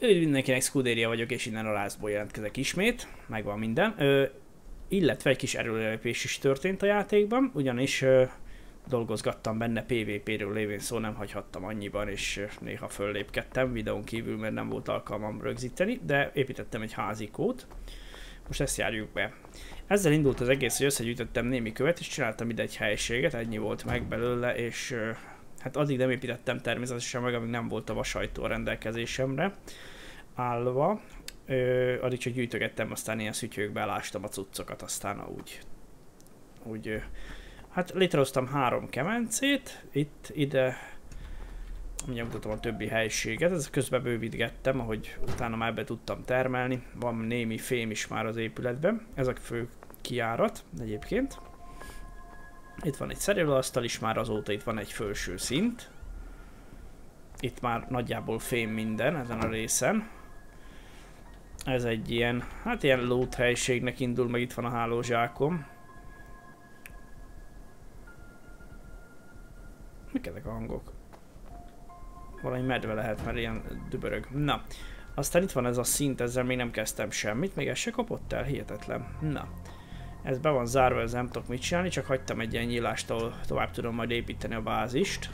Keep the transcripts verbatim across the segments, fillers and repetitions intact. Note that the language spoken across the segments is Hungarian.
Üdv mindenkinek, Scuderia vagyok, és innen a Lastból jelentkezek ismét, megvan minden. Ö, illetve egy kis erőlépés is történt a játékban, ugyanis ö, dolgozgattam benne, pé vé péről lévén szó nem hagyhattam annyiban, és néha föllépkedtem videón kívül, mert nem volt alkalmam rögzíteni, de építettem egy házikót. Most ezt járjuk be. Ezzel indult az egész, hogy összegyűjtöttem némi követ, és csináltam ide egy helységet, ennyi volt meg belőle, és ö, hát addig nem építettem természetesen meg, amíg nem volt a vasajtó a rendelkezésemre állva. Ö, addig csak gyűjtögettem, aztán ilyen szütyőkbe elástam a cuccokat, aztán úgy, úgy ö, hát létrehoztam három kemencét, itt, ide, mindjárt mutatom a többi helységet, ez közben bővítgettem, ahogy utána már be tudtam termelni, van némi fém is már az épületben, ez a fő kijárat egyébként. Itt van egy szerelőasztal is már azóta, itt van egy felső szint. Itt már nagyjából fém minden ezen a részen. Ez egy ilyen, hát ilyen loot helységnek indul, meg itt van a hálózsákom. Mik ezek a hangok? Valami medve lehet, mert ilyen dübörög. Na, aztán itt van ez a szint, ezzel még nem kezdtem semmit, még ez se kapott el, hihetetlen. Na. Ez be van zárva, ez nem tudok mit csinálni, csak hagytam egy ilyen nyílást, ahol tovább tudom majd építeni a bázist.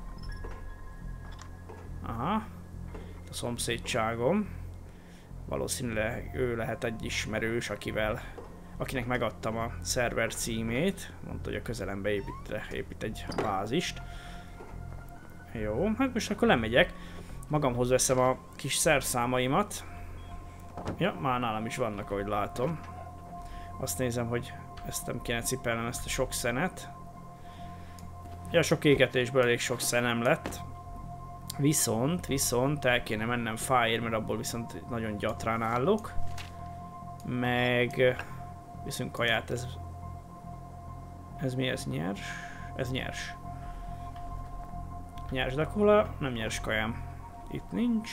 Aha. A szomszédságom. Valószínűleg ő lehet egy ismerős, akivel, akinek megadtam a szerver címét. Mondta, hogy a közelembe épít, épít egy bázist. Jó, hát most akkor lemegyek. Magamhoz veszem a kis szerszámaimat. Ja, már nálam is vannak, ahogy látom. Azt nézem, hogy ezt nem kéne cipelnem, ezt a sok szenet. Ja, sok égetésből elég sok szenem lett. Viszont, viszont el kéne mennem fáért, mert abból viszont nagyon gyatrán állok. Meg viszont kaját, ez... Ez mi, ez nyers? Ez nyers. Nyers, de akkor nem nyers kajám. Itt nincs.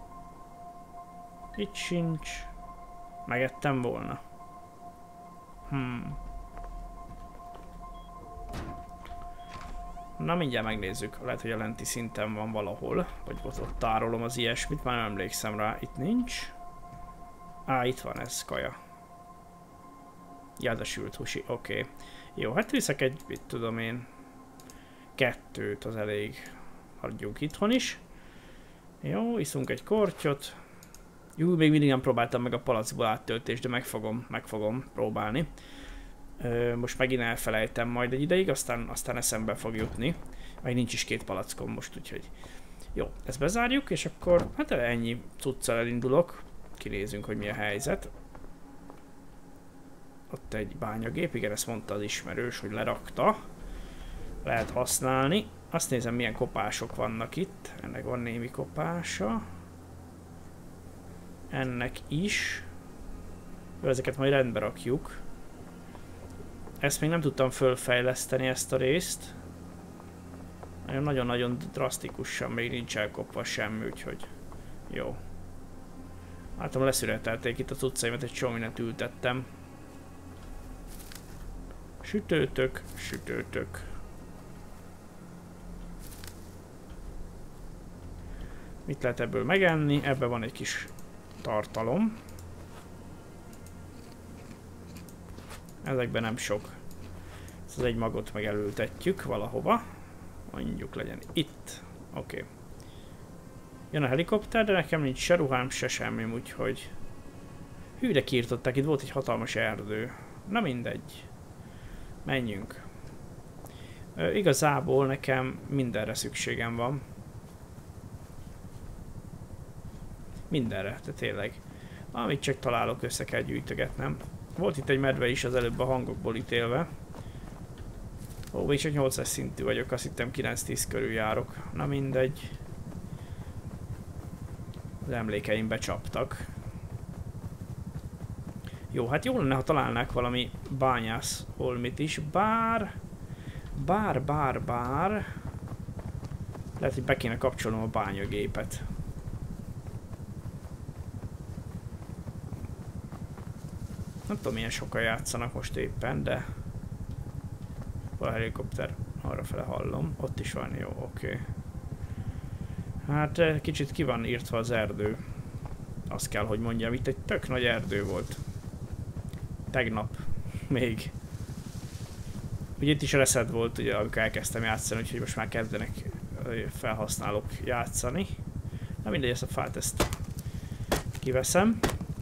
Itt sincs. Megettem volna. Hmm. Na mindjárt megnézzük, lehet, hogy a lenti szinten van valahol, vagy ott, ott tárolom az ilyesmit, már nem emlékszem rá, itt nincs. Á, itt van ez, kaja. Ja, ez a sült húsi, oké. Okay. Jó, hát viszek egy, mit tudom én, kettőt, az elég. Hagyjunk itthon is. Jó, iszunk egy kortyot. Jó, még mindig nem próbáltam meg a palackból áttöltést, de meg fogom, meg fogom próbálni. Ö, most megint elfelejtem majd egy ideig, aztán, aztán eszembe fog jutni. Meg nincs is két palackom most, úgyhogy... Jó, ezt bezárjuk, és akkor hát ennyi cuccal elindulok. Kinézünk, hogy mi a helyzet. Ott egy bányagép, igen, ezt mondta az ismerős, hogy lerakta. Lehet használni. Azt nézem, milyen kopások vannak itt. Ennek van némi kopása. Ennek is. Ezeket majd rendbe rakjuk. Ezt még nem tudtam fölfejleszteni, ezt a részt. Nagyon-nagyon drasztikusan még nincs elkopva semmi, úgyhogy jó. Látom, leszüretelték itt a cuccaimat, egy csomó mindent ültettem. Sütőtök, sütőtök. Mit lehet ebből megenni? Ebben van egy kis tartalom. Ezekben nem sok. Ezt az egy magot meg elültetjük valahova. Mondjuk legyen itt. Oké. Okay. Jön a helikopter, de nekem nincs se ruhám, se semmi, úgyhogy... Hű, de kiirtották, itt volt egy hatalmas erdő. Na mindegy. Menjünk. Ö, igazából nekem mindenre szükségem van. Mindenre, de tényleg. Amit csak találok, össze kell gyűjtögetnem. Volt itt egy medve is az előbb a hangokból ítélve. Ó, még csak nyolcas szintű vagyok, azt hittem kilenc-tíz körül járok. Na mindegy. Az emlékeim becsaptak. Jó, hát jó lenne, ha találnák valami bányász holmit is, bár... Bár, bár, bár... Lehet, hogy be kéne kapcsolnom a bányagépet. Nem tudom, milyen sokan játszanak most éppen, de... A helikopter arrafele hallom. Ott is van, jó, oké. Okay. Hát kicsit ki van írtva az erdő. Azt kell, hogy mondjam, itt egy tök nagy erdő volt. Tegnap még. Ugye itt is reset volt, ugye, amikor elkezdtem játszani, úgyhogy most már kezdenek felhasználók játszani. Na mindegy, ezt a fát ezt kiveszem.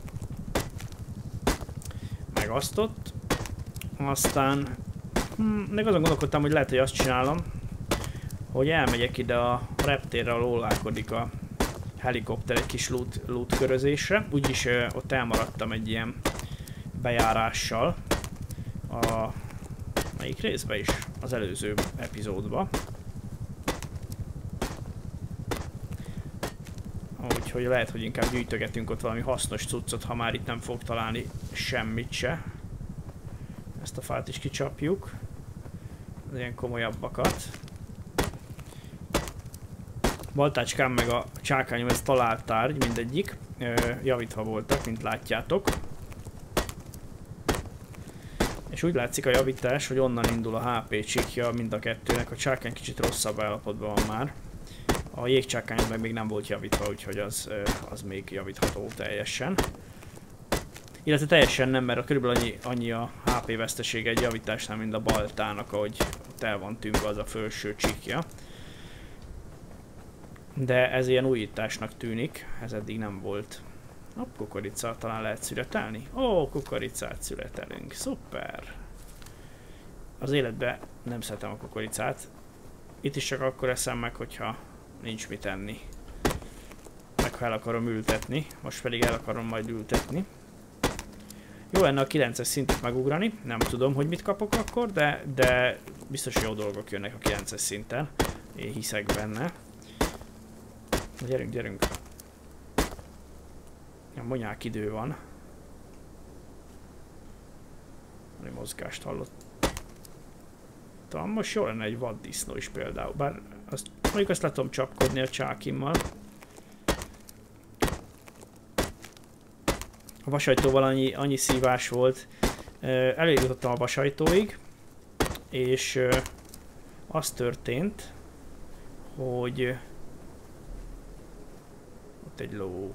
Meg azt ott. Aztán hm, meg azon gondolkodtam, hogy lehet, hogy azt csinálom, hogy elmegyek ide a reptérre, ahol lólálkodik a helikopter egy kis loot, loot körözésre. Úgyis ö, ott elmaradtam egy ilyen bejárással a melyik részben is? Az előző epizódban. Úgyhogy lehet, hogy inkább gyűjtögetünk ott valami hasznos cuccot, ha már itt nem fog találni semmit se. Ezt a fát is kicsapjuk. Az ilyen komolyabbakat. Baltácskám meg a csákányom, ez talált tárgy, mindegyik. Javítva voltak, mint látjátok. És úgy látszik a javítás, hogy onnan indul a há pé csikja mind a kettőnek. A csákány kicsit rosszabb állapotban van már. A jégcsákányom meg még nem volt javítva, úgyhogy az, az még javítható teljesen. Illetve teljesen nem, mert körülbelül annyi, annyi a há pé vesztesége egy javításnál, mint a baltának, ahogy ott el van tűnve az a felső csikja. De ez ilyen újításnak tűnik, ez eddig nem volt. A kukorica talán lehet születelni? Ó, kukoricát születelünk, szuper! Az életben nem szeretem a kukoricát. Itt is csak akkor eszem meg, hogyha nincs mit enni. Meg ha el akarom ültetni, most pedig el akarom majd ültetni. Jó lenne a kilences szintet megugrani, nem tudom, hogy mit kapok akkor, de, de biztos jó dolgok jönnek a kilences szinten. Én hiszek benne. Gyerünk, gyerünk! Ja, monyák idő van. Valami mozgást hallottam. Most jó lenne egy vaddisznó is például, bár azt, mondjuk azt le tudom csapkodni a csákimmal. A vasajtóval annyi, annyi szívás volt. Eljutottam a vasajtóig, és az történt, hogy ott egy ló.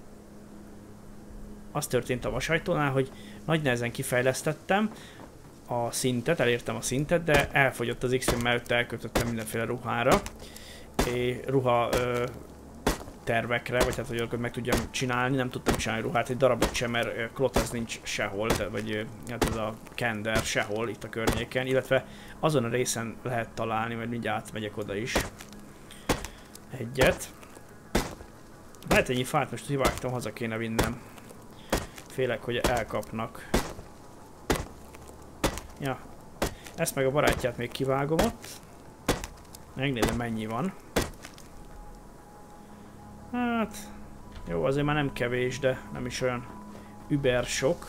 Az történt a vasajtónál, hogy nagy nehezen kifejlesztettem a szintet, elértem a szintet, de elfogyott az X-Film, mert elkötöttem mindenféle ruhára. És ruha ö, tervekre, vagy hát, hogy meg tudjam csinálni, nem tudtam csinálni ruhát, egy darabot sem, mert klot az nincs sehol, de, vagy hát ez a kender sehol itt a környéken, illetve azon a részen lehet találni, mert mindjárt átmegyek oda is. Egyet. Lehet ennyi fát most kivágtam, haza kéne vinnem. Félek, hogy elkapnak. Ja, ezt meg a barátját még kivágom ott. Megnézem, mennyi van. Hát, jó, azért már nem kevés, de nem is olyan über sok.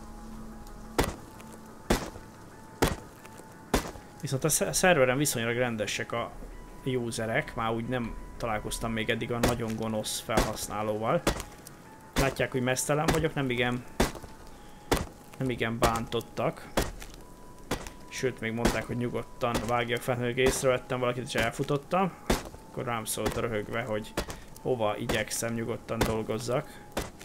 Viszont a szerveren viszonylag rendesek a userek, már úgy nem találkoztam még eddig a nagyon gonosz felhasználóval. Látják, hogy meztelen vagyok, nem igen, nem igen bántottak. Sőt, még mondták, hogy nyugodtan vágjak fel, hogy észrevettem valakit, és elfutottam. Akkor rám szólt röhögve, hogy hova igyekszem nyugodtan dolgozzak.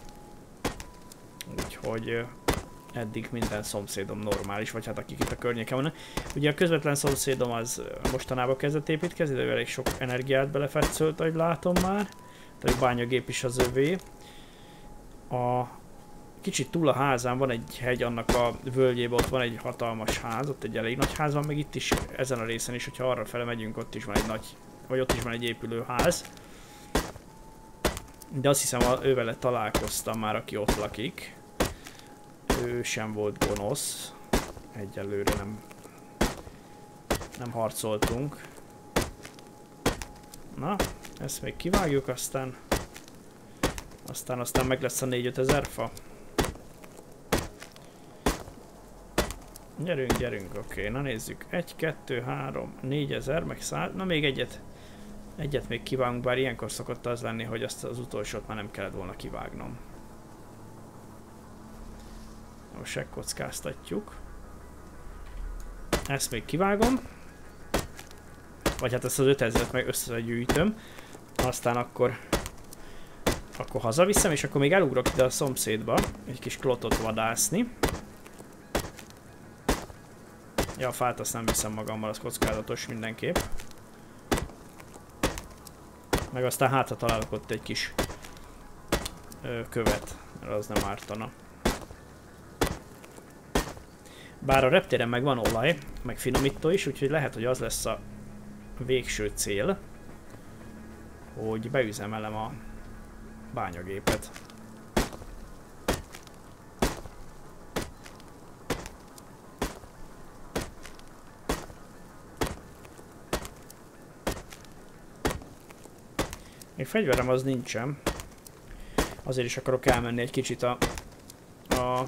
Úgyhogy eddig minden szomszédom normális, vagy hát akik itt a környéken vannak. Ugye a közvetlen szomszédom az mostanában kezdett építkezni, de elég sok energiát belefetszölt, ahogy látom már. Tehát a bányagép is az övé. A kicsit túl a házán van egy hegy, annak a völgyében ott van egy hatalmas ház, ott egy elég nagy ház van, meg itt is, ezen a részen is, hogyha arra fele megyünk, ott is van egy nagy, vagy ott is van egy épülő ház. De azt hiszem, ővele találkoztam már, aki ott lakik. Ő sem volt gonosz. Egyelőre nem, nem harcoltunk. Na, ezt még kivágjuk, aztán aztán, aztán meg lesz a négy-öt ezer fa. Gyerünk, gyerünk, oké, okay, na nézzük. egy, kettő, három, négyezer, meg száz, na még egyet. Egyet még kivágunk, bár ilyenkor szokott az lenni, hogy azt az utolsót már nem kellett volna kivágnom. Most megkockáztatjuk. Ezt még kivágom. Vagy hát ezt az ötezret meg összegyűjtöm. Aztán akkor Akkor hazaviszem, és akkor még elugrok ide a szomszédba egy kis klotot vadászni. Ja, a fát azt nem viszem magammal, az kockázatos mindenképp. Meg aztán hátra találok ott egy kis ö, követ, mert az nem ártana. Bár a reptéren meg van olaj, meg finomító is, úgyhogy lehet, hogy az lesz a végső cél, hogy beüzemelem a bányagépet. Még fegyverem az nincsen. Azért is akarok elmenni egy kicsit a, a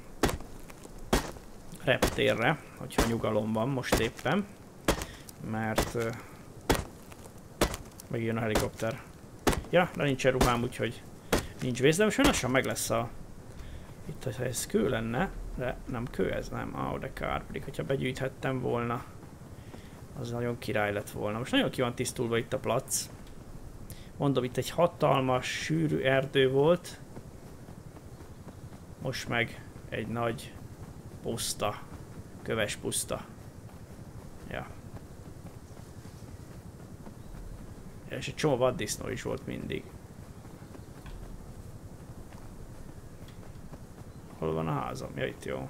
reptérre, hogyha nyugalom van most éppen. Mert uh, megjön a helikopter. Ja, de nincsen ruhám, úgyhogy nincs vész, de most lassan meg lesz a... Itt, hogyha ez kő lenne, de nem kő ez, nem. Ah, de kár, pedig hogyha begyűjthettem volna, az nagyon király lett volna. Most nagyon ki van tisztulva itt a plac. Mondom, itt egy hatalmas, sűrű erdő volt. Most meg egy nagy puszta, köves puszta. Ja. És egy csomó vaddisznó is volt mindig. Hol van a házam? Ja, itt jó.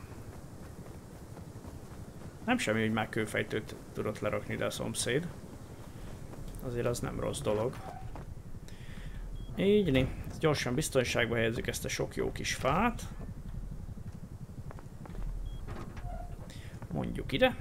Nem semmi, hogy már kőfejtőt tudott lerakni ide a szomszéd. Azért az nem rossz dolog. Így, gyorsan biztonságba helyezzük ezt a sok jó kis fát. Mondjuk ide.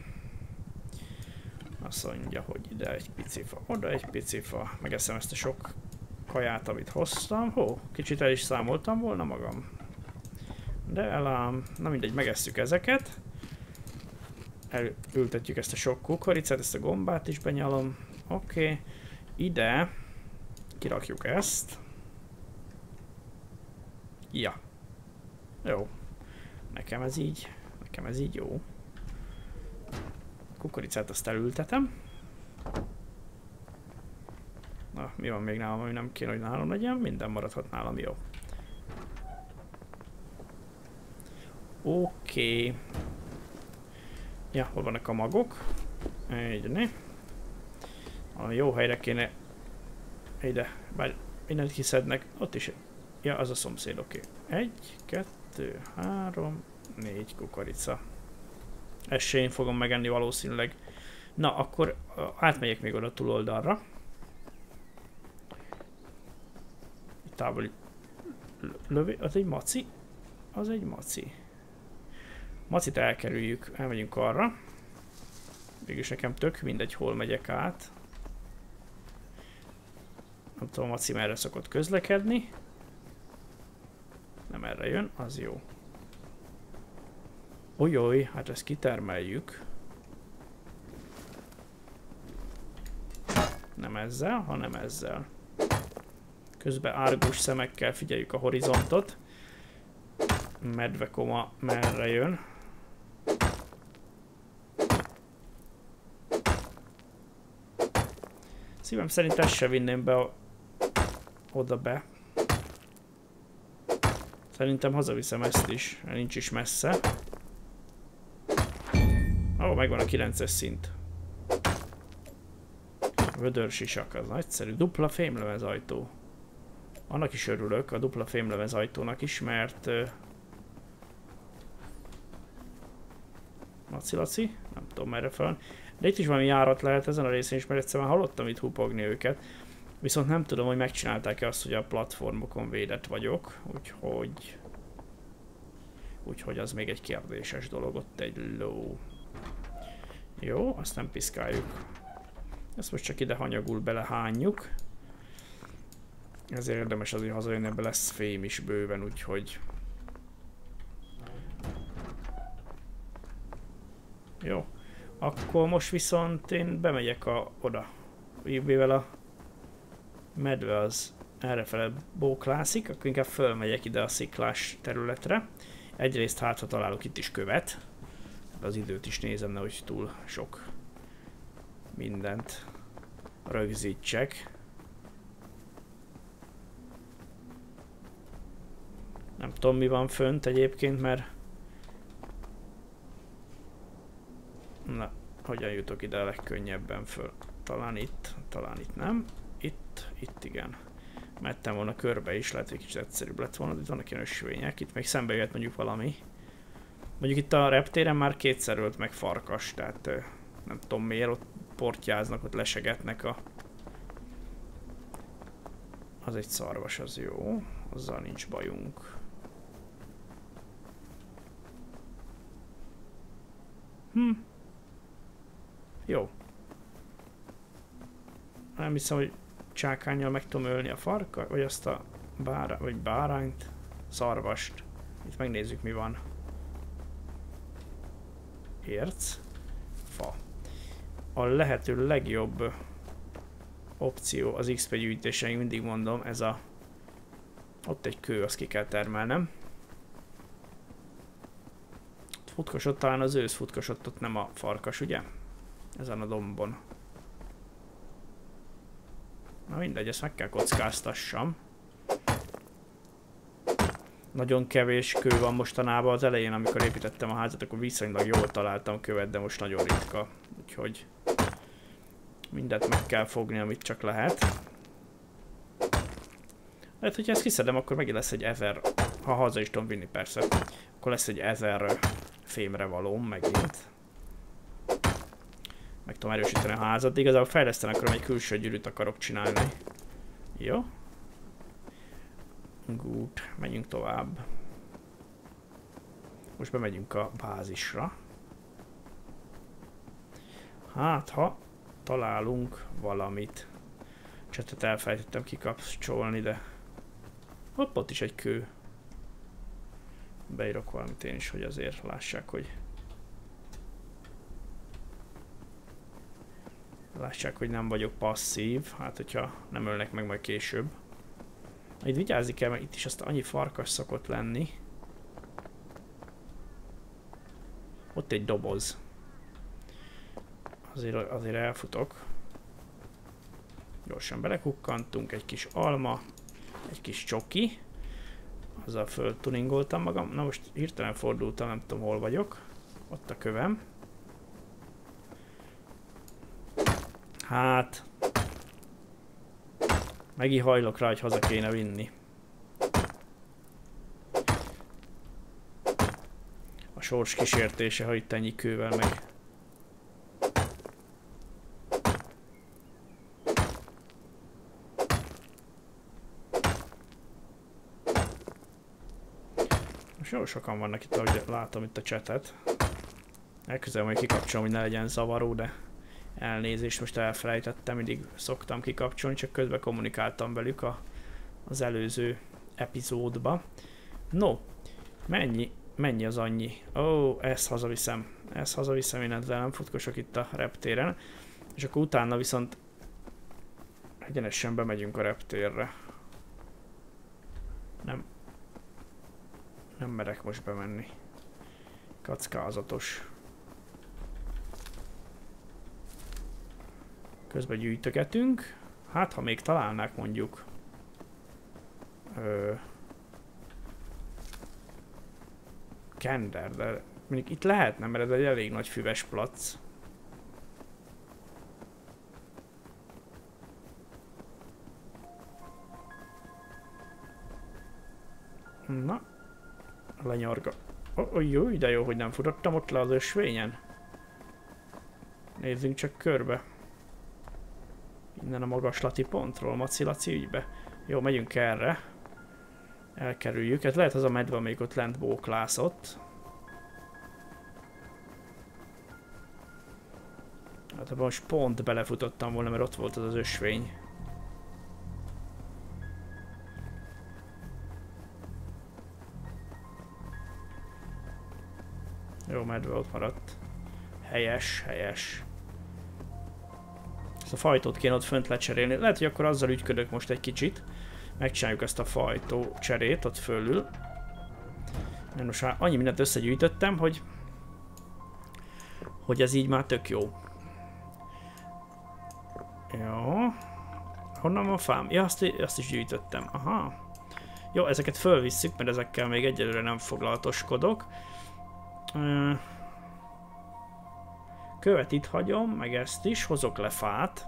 Azt mondja, hogy ide egy pici fa, oda egy pici fa. Megeszem ezt a sok kaját, amit hoztam. Hó, kicsit el is számoltam volna magam. De elám, na mindegy, megesszük ezeket. Elültetjük ezt a sok kukoricát, ezt a gombát is benyalom. Oké, okay. Ide kirakjuk ezt. Ja. Jó. Nekem ez így, nekem ez így jó. Kukoricát azt elültetem. Na, mi van még nálam, ami nem kéne, hogy nálam legyen? Minden maradhat nálam, jó. Oké. Okay. Ja, hol vannak a magok? Így, né. A jó helyre kéne ide, bár mindent kiszednek, ott is. Ja, az a szomszéd, oké. Okay. Egy, kettő, három, négy kukorica. Ezt se én fogom megenni valószínűleg. Na, akkor átmegyek még oda túloldalra. Itt távoli lövé, az egy maci. Az egy maci. Macit elkerüljük, elmegyünk arra. Mégis nekem tök mindegy, hol megyek át. Nem tudom, maci merre szokott közlekedni. Nem erre jön, az jó. Ojoj, hát ezt kitermeljük. Nem ezzel, hanem ezzel. Közben árgus szemekkel figyeljük a horizontot. Medvekoma merre jön. Szívem szerint ezt se vinném be a... oda be. Szerintem hazaviszem ezt is, mert nincs is messze. Ó, oh, megvan a kilences szint. Vödörsisak, az nagyszerű. Dupla fémlemez ajtó. Annak is örülök, a dupla fémlemez ajtónak is, mert... Uh... Laci-laci? Nem tudom merre fel. De itt is valami járat lehet ezen a részén is, mert egyszerűen hallottam itt hupogni őket. Viszont nem tudom, hogy megcsinálták-e azt, hogy a platformokon védett vagyok, úgyhogy... Úgyhogy az még egy kérdéses dolog, ott egy ló. Jó, azt nem piszkáljuk. Ezt most csak ide hanyagul belehányjuk. Ezért érdemes azért hazajönni, ebbe lesz fém is bőven, úgyhogy... Jó. Akkor most viszont én bemegyek a, oda. Mivel a medve az errefele bóklászik, akkor inkább fölmegyek ide a sziklás területre. Egyrészt hát, ha találok itt is követ. Az időt is nézem, nehogy túl sok mindent rögzítsek. Nem tudom, mi van fönt egyébként, mert... Na, hogyan jutok ide a legkönnyebben föl? Talán itt, talán itt nem. Itt, itt igen. Mehettem volna körbe is, lehet, hogy kicsit egyszerűbb lett volna, de itt vannak ilyen ösvények. Itt még szembe jött mondjuk valami. Mondjuk itt a reptéren már kétszer ölt meg farkas, tehát nem tudom miért, ott portyáznak, ott lesegetnek a... Az egy szarvas, az jó. Azzal nincs bajunk. Hm. Jó. Nem hiszem, hogy csákánnyal meg tudom ölni a farka, vagy azt a bára, vagy bárányt, szarvast. Itt megnézzük, mi van. Érc. Fa. A lehető legjobb opció az iksz pé gyűjtéseink, mindig mondom, ez a... Ott egy kő, azt ki kell termelnem. Futkosott, talán az ősz futkosott, ott nem a farkas, ugye? Ezen a dombon. Na mindegy, ezt meg kell kockáztassam. Nagyon kevés kő van mostanában. Az elején, amikor építettem a házat, akkor viszonylag jól találtam követ, de most nagyon ritka. Úgyhogy mindent meg kell fogni, amit csak lehet. Lehet, hogyha ezt kiszedem, akkor megint lesz egy ezer, ha haza is tudom vinni persze, akkor lesz egy ezer fémre valóm megint. Meg tudom erősíteni a házat, de igazából fejleszteni akarom, egy külső gyűrűt akarok csinálni. Jó. Good, menjünk tovább. Most bemegyünk a bázisra. Hát, ha találunk valamit. Csetet elfelejtettem kikapcsolni, de... Hopp, ott is egy kő. Beírok valamit én is, hogy azért lássák, hogy... Lássák, hogy nem vagyok passzív. Hát, hogyha nem ölnek meg majd később. Itt vigyázni kell, mert itt is azt annyi farkas szokott lenni. Ott egy doboz. Azért, azért elfutok. Gyorsan belekukkantunk, egy kis alma, egy kis csoki. Azzal föltuningoltam magam. Na most hirtelen fordultam, nem tudom hol vagyok. Ott a kövem. Hát... Megint hajlok rá, hogy haza kéne vinni. A sors kísértése, ha itt ennyi kővel meg. Most jó sokan vannak itt, ahogy látom itt a csetet. Elközelem, hogy kikapcsolom, hogy ne legyen zavaró, de elnézést, most elfelejtettem, mindig szoktam kikapcsolni, csak közben kommunikáltam velük a, az előző epizódba. No, mennyi, mennyi az annyi? Ó, oh, ezt hazaviszem, ezt hazaviszem, én ezzel nem futkosok itt a reptéren. És akkor utána viszont egyenesen bemegyünk a reptérre. Nem, nem merek most bemenni. Kockázatos. Közben gyűjtögetünk. Hát, ha még találnák mondjuk. Ö, Kender, de mondjuk itt lehetne, mert ez egy elég nagy füves plac. Na, lenyarga. Oh, oh, jó, de jó, hogy nem futottam ott le az ösvényen. Nézzünk csak körbe. Innen a magaslati pontról, macilaci ügybe. Jó, megyünk erre. Elkerüljük. Ez lehet az a medve, amelyik ott lent bóklászott. Hát abban most pont belefutottam volna, mert ott volt az az ösvény. Jó, medve ott maradt. Helyes, helyes. Ezt a fajtót kéne ott fönt lecserélni. Lehet, hogy akkor azzal ügyködök most egy kicsit. Megcsináljuk ezt a fajtó cserét ott fölül. Mert most már annyi mindent összegyűjtöttem, hogy hogy ez így már tök jó. Jó. Honnan van fám? Ja, azt, azt is gyűjtöttem. Aha. Jó, ezeket fölvisszük, mert ezekkel még egyelőre nem foglalatoskodok. Követ itt hagyom, meg ezt is, hozok le fát.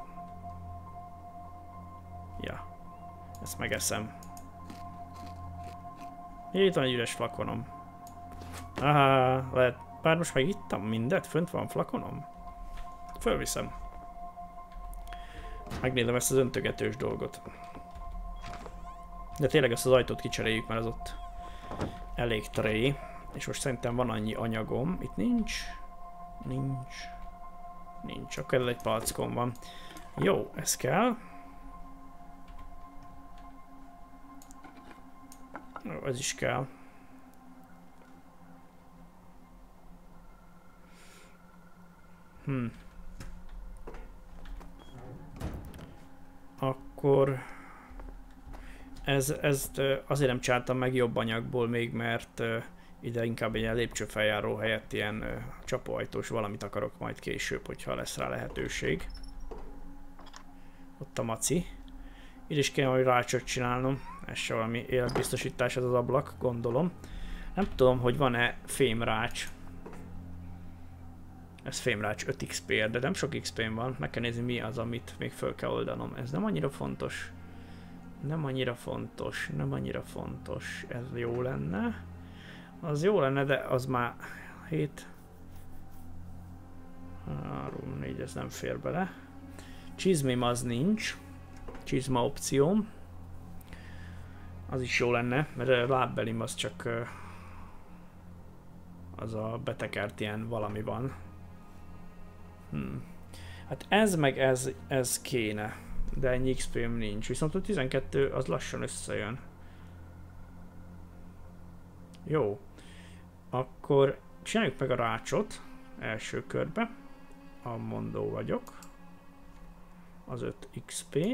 Ja, ezt megeszem. Itt van egy üres flakonom. Aha, lehet, bár most meg ittam mindet, fönt van flakonom. Fölviszem. Megnézem ezt az öntögetős dolgot. De tényleg ezt az ajtót kicseréljük, mert az ott elég tré. És most szerintem van annyi anyagom. Itt nincs. Nincs. Nincs. Akkor egy palackom van. Jó, ez kell. Jó, ez is kell. Hm. Akkor ez, ezt azért nem csináltam meg jobb anyagból még, mert ide inkább egy ilyen lépcsőfeljáró helyett ilyen csapóajtós valamit akarok majd később, hogyha lesz rá lehetőség. Ott a maci. Itt is kéne, hogy rácsot csinálnom. Ez se valami életbiztosítás, ez az ablak, gondolom. Nem tudom, hogy van-e fémrács. Ez fémrács öt iksz pé, de nem sok iksz pé-n van. Meg kell nézni, mi az, amit még föl kell oldanom. Ez nem annyira fontos. Nem annyira fontos, nem annyira fontos. Ez jó lenne. Az jó lenne, de az már hét. három, négy, ez nem fér bele. Csizmém az nincs. Csizma opcióm. Az is jó lenne, mert lábbelim az csak az a betekert ilyen valami van. Hmm. Hát ez meg ez, ez kéne, de ennyi iksz pé-m nincs. Viszont a tizenkettő az lassan összejön. Jó. Akkor csináljuk meg a rácsot első körbe. A mondó vagyok. Az öt iksz pé.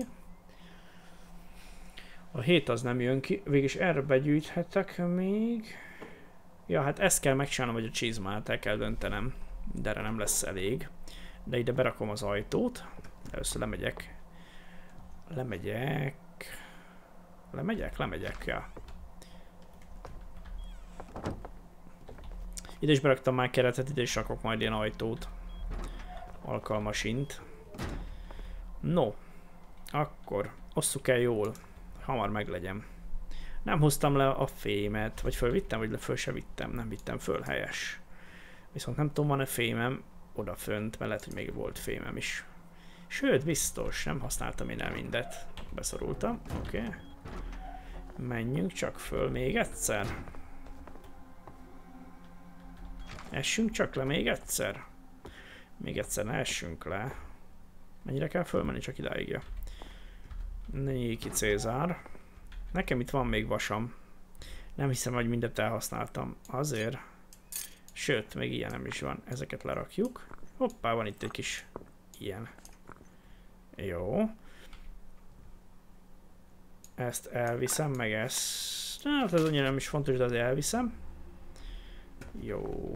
A hét az nem jön ki. Végülis erre begyűjthetek még. Ja, hát ezt kell megcsinálnom, hogy a csizmát el kell döntenem. De erre nem lesz elég. De ide berakom az ajtót. Először lemegyek. Lemegyek. Lemegyek? Lemegyek, ja. Ide is beraktam már keretet, ide is rakok majd ilyen ajtót. Alkalmasint. No. Akkor osszuk el jól. Hamar meglegyen. Nem hoztam le a fémet. Vagy fölvittem, vagy le föl se vittem. Nem vittem föl, helyes. Viszont nem tudom, van-e fémem odafönt, mert lehet, hogy még volt fémem is. Sőt, biztos, nem használtam én el mindet. Beszorultam, oké. Okay. Menjünk csak föl még egyszer. Essünk csak le még egyszer. Még egyszer ne essünk le. Mennyire kell fölmenni, csak idáig, ja. Néki Cézár. Nekem itt van még vasam. Nem hiszem, hogy mindent elhasználtam. Azért. Sőt, még ilyen nem is van. Ezeket lerakjuk. Hoppá, van itt egy kis ilyen. Jó. Ezt elviszem, meg ezt. Hát ez annyira nem is fontos, de azért elviszem. Jó.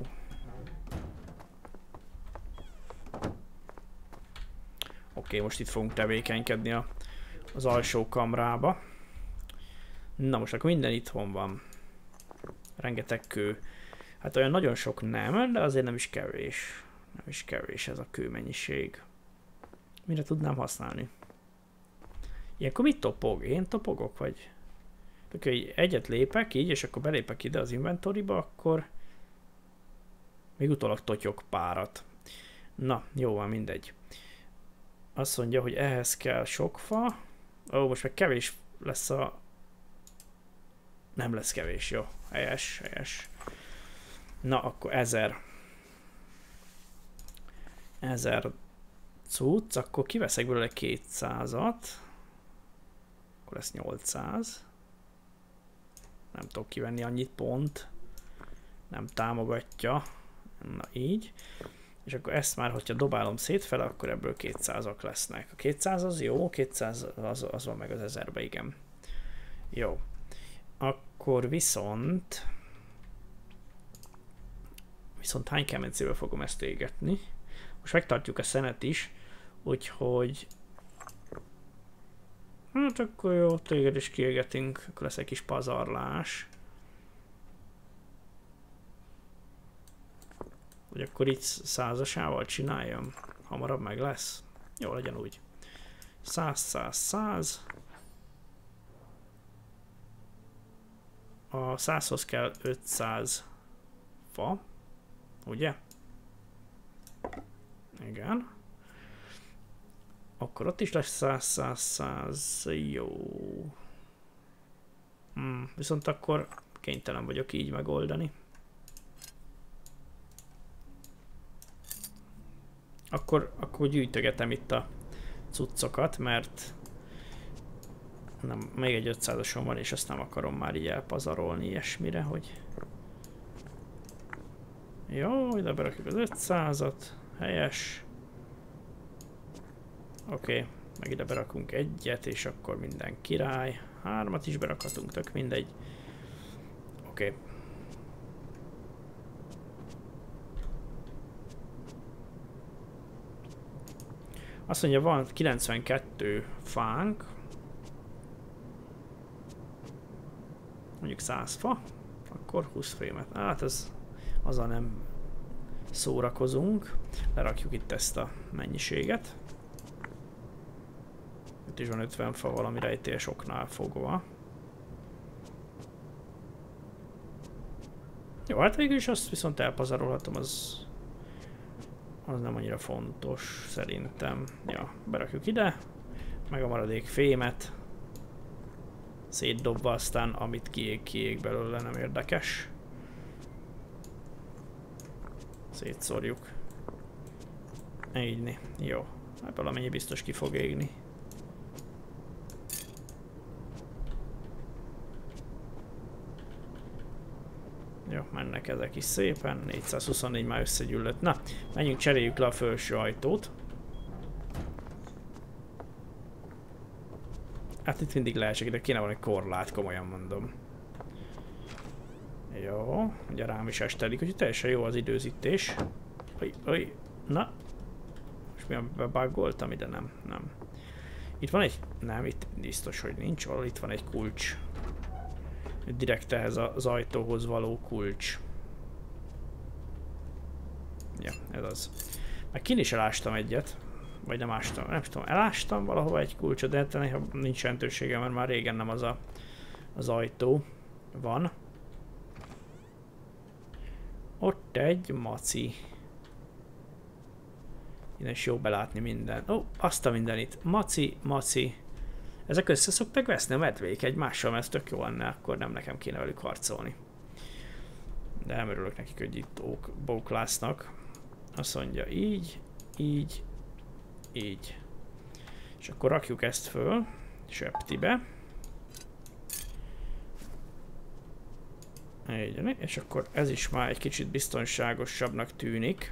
Oké, most itt fogunk tevékenykedni a, az alsó kamrába. Na most akkor minden itthon van. Rengeteg kő. Hát olyan nagyon sok nem, de azért nem is kevés. Nem is kevés ez a kőmennyiség. Mire tudnám használni? Ilyenkor mit topog? Én topogok, vagy? Akkor egyet lépek így, és akkor belépek ide az inventoryba, akkor még utólag totyog párat. Na, jó van, mindegy. Azt mondja, hogy ehhez kell sok fa. Ó, most meg kevés lesz a... Nem lesz kevés, jó. Helyes, helyes. Na, akkor ezer. Ezer cucc, akkor kiveszek belőle kétszázat. Akkor lesz nyolcszáz. Nem tudok kivenni annyit pont. Nem támogatja. Na így. És akkor ezt már, hogyha dobálom szétfele, akkor ebből kétszázak lesznek. A kétszáz az jó, kétszáz az, az van meg az ezerbe, igen. Jó. Akkor viszont... Viszont hány kemencével fogom ezt égetni? Most megtartjuk a szenet is, úgyhogy... Hát akkor jó, téged is kiégetünk, akkor lesz egy kis pazarlás. Vagy akkor itt százasával csináljam, hamarabb meg lesz. Jó, legyen úgy. száz, száz, száz. A százhoz kell ötszáz fa, ugye? Igen. Akkor ott is lesz száz, száz, száz, jó. Hmm, viszont akkor kénytelen vagyok így megoldani. Akkor, akkor gyűjtögetem itt a cuccokat, mert nem, még egy ötszázason van, és azt nem akarom már így elpazarolni ilyesmire, hogy... Jó, ide berakjuk az ötszázat, helyes. Oké, okay. Meg ide berakunk egyet, és akkor minden király. Hármat is berakhatunk, tök mindegy. Oké. Okay. Azt mondja, van kilencvenkettő fánk. Mondjuk száz fa. Akkor húsz fémet. Hát ez azzal nem szórakozunk. Lerakjuk itt ezt a mennyiséget. Itt is van ötven fa valami rejtélyes oknál fogva. Jó, hát végül is azt viszont elpazarolhatom, az, az nem annyira fontos szerintem. Ja, berakjuk ide, meg a maradék fémet. Szétdobva aztán, amit kiég, kiég belőle, nem érdekes. Szétszórjuk. Így, jó. Hát valamennyi biztos ki fog égni. Jó, mennek ezek is szépen. négyszázhuszonnégy már összegyűlött. Na, menjünk, cseréljük le a felső ajtót. Hát itt mindig leesik, de kéne valami korlát, komolyan mondom. Jó, ugye rám is estelik, úgyhogy teljesen jó az időzítés. Oly, oly, na. Most mi bebuggoltam ide? Nem, nem. Itt van egy... Nem, itt biztos, hogy nincs, valahol itt van egy kulcs. Direkt ehhez az ajtóhoz való kulcs. Ja, ez az. Meg kin is elástam egyet. Vagy nem ástam, nem tudom, elástam valahova egy kulcsot, de hát nincs jelentősége, mert már régen nem az a, az ajtó van. Ott egy maci. Innen is jó belátni minden. Ó, azt a mindenit. Maci, maci. Ezek össze szoktak veszni a medvék egymással, mert ez tök jó lenne, akkor nem nekem kéne velük harcolni. De nem örülök nekik, hogy itt bóklásznak. Azt mondja így, így, így. És akkor rakjuk ezt föl, söptibe. Így, és akkor ez is már egy kicsit biztonságosabbnak tűnik.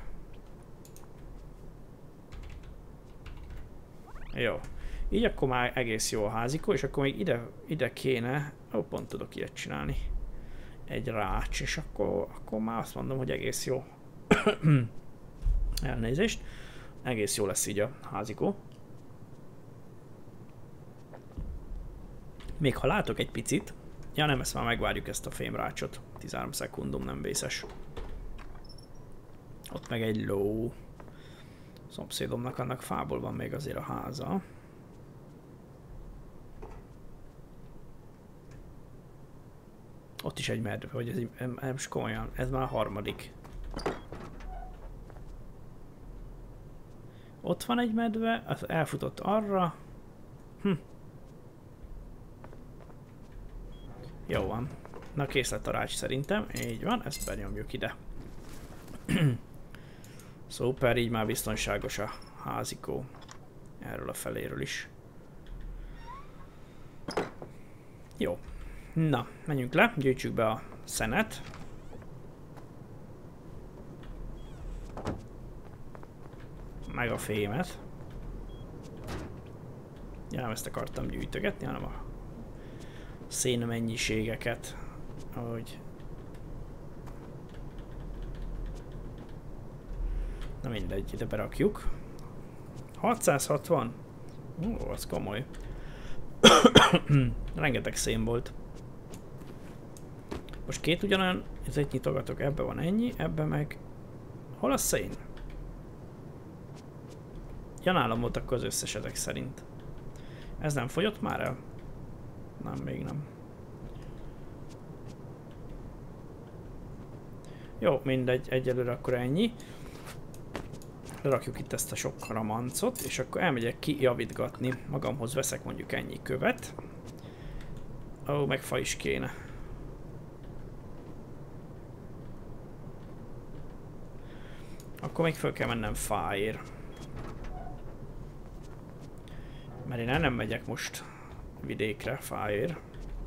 Jó. Így akkor már egész jó a házikó, és akkor még ide, ide kéne, ó, pont tudok ilyet csinálni, egy rács, és akkor, akkor már azt mondom, hogy egész jó. Elnézést. Egész jó lesz így a házikó. Még ha látok egy picit, ja nem, ezt már megvárjuk, ezt a fémrácsot, tizenhárom szekundum, nem vészes. Ott meg egy ló. Szomszédomnak annak fából van még azért a háza. Ott is egy medve, hogy ez, ez most komolyan, ez már a harmadik. Ott van egy medve, az elfutott arra. Hm. Jó van. Na kész lett a rács szerintem, így van, ezt benyomjuk ide. Szuper, így már biztonságos a házikó. Erről a feléről is. Jó. Na, menjünk le, gyűjtsük be a szenet. Meg a fémet. Ja, nem ezt akartam gyűjtögetni, hanem a szén mennyiségeket. Ahogy... Na mindegy, ide berakjuk. hatszázhatvan? Ó, az komoly. Rengeteg szén volt. Most két ugyanolyan, ezért nyitogatok, ebbe van ennyi, ebbe meg... Hol a szén? Ja, nálam volt akkor az összes ezek szerint. Ez nem fogyott már el? Nem, még nem. Jó, mindegy, egyelőre akkor ennyi. Lerakjuk itt ezt a sok ramancot, és akkor elmegyek ki javítgatni. Magamhoz veszek mondjuk ennyi követ. Ó, meg fa is kéne. Akkor még föl kell mennem fáért. Mert én el nem megyek most vidékre fáért.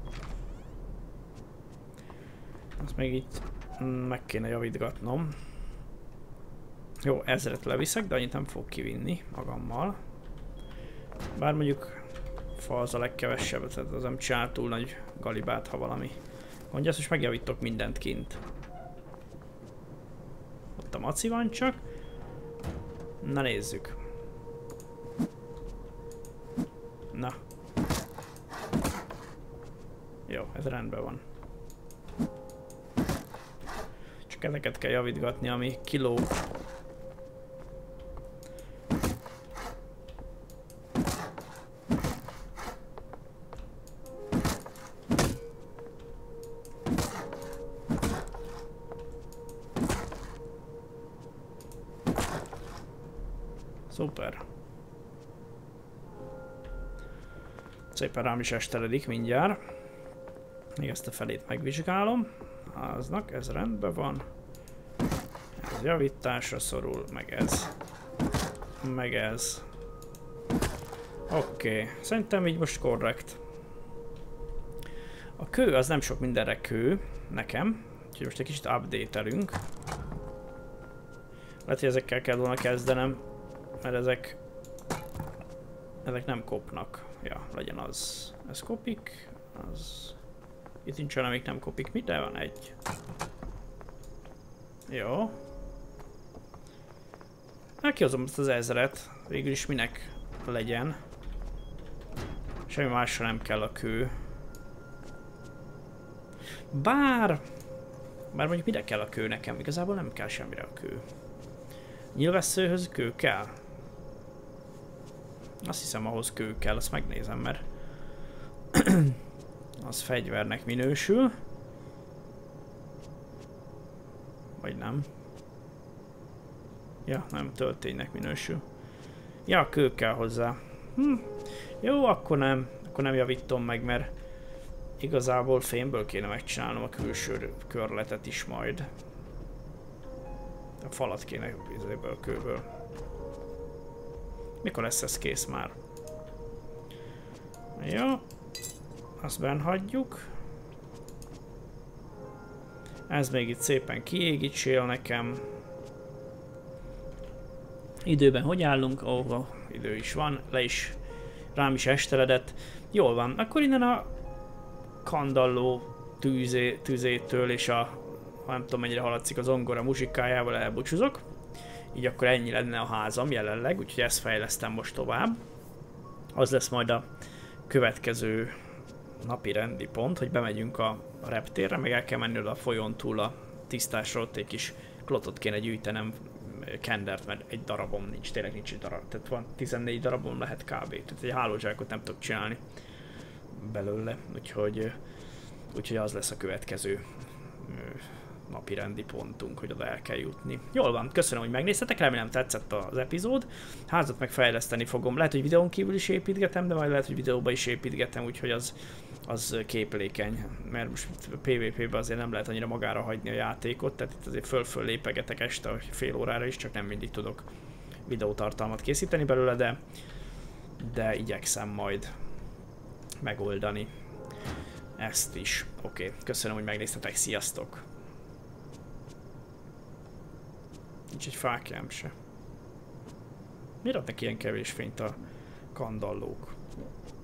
Azt még itt meg kéne javítgatnom. Jó, ezret leviszek, de annyit nem fog kivinni magammal. Bár mondjuk fa az a legkevesebb, tehát az nem csinál túl nagy galibát, ha valami. Mondja, azt most megjavítok mindent kint. Ott a maci van csak. Na nézzük. Na. Jó, ez rendben van. Csak ezeket kell javítgatni, ami kiló. Szuper. Szépen rám is esteledik mindjárt. Még ezt a felét megvizsgálom. Háznak, ez rendben van. Ez javításra szorul, meg ez. Meg ez. Oké, okay. Szerintem így most korrekt. A kő az nem sok mindenre kő, nekem. Úgyhogy most egy kicsit update-elünk. Lehet, hogy ezekkel kell volna kezdenem, mert ezek... Ezek nem kopnak. Ja, legyen az. Ez kopik, az... Itt nincs olyan, amik nem kopik. Mit? De van egy. Jó. Megkihozom ezt az ezret. Végül is minek legyen. Semmi másra nem kell a kő. Bár... Bár mondjuk mire kell a kő nekem? Igazából nem kell semmire a kő. Nyilvesszőhöz kő kell? Azt hiszem ahhoz kő kell, azt megnézem, mert... az fegyvernek minősül. Vagy nem. Ja, nem, tölténynek minősül. Ja, kő kell hozzá. Hm. Jó, akkor nem. Akkor nem javítom meg, mert igazából fémből kéne megcsinálnom a külső körletet is majd. A falat kéne ebből kőből. Mikor lesz ez kész már? Jó. Azt benn hagyjuk. Ez még itt szépen kiégítsél nekem. Időben hogy állunk? Ó, oh, idő is van. Le is, rám is esteledett. Jól van. Akkor innen a kandalló tűzé, tűzétől és a, nem tudom mennyire haladszik, az ongora muzsikájával elbúcsúzok. Így akkor ennyi lenne a házam jelenleg, úgyhogy ezt fejlesztem most tovább. Az lesz majd a következő napi rendi pont, hogy bemegyünk a reptérre, meg el kell menni oda a folyón túl a tisztásra, ott egy kis klotot kéne gyűjtenem, kendert, mert egy darabom nincs, tényleg nincs egy darab, tehát van tizennégy darabom lehet kb. Tehát egy hálózsákot nem tudok csinálni belőle, úgyhogy, úgyhogy az lesz a következő napi rendi pontunk, hogy oda el kell jutni. Jól van, köszönöm, hogy megnéztetek, remélem tetszett az epizód. Házat megfejleszteni fogom, lehet, hogy videón kívül is építgetem, de majd lehet, hogy videóba is építgetem, úgyhogy az, az képlékeny, mert most pé vé pé-ben azért nem lehet annyira magára hagyni a játékot, tehát itt azért föl-föl lépegetek este fél órára is, csak nem mindig tudok videótartalmat készíteni belőle, de, de igyekszem majd megoldani ezt is. Oké, okay. Köszönöm, hogy megnéztetek, sziasztok! Nincs egy fákjám se. Miért adnak ilyen kevés fényt a kandallók?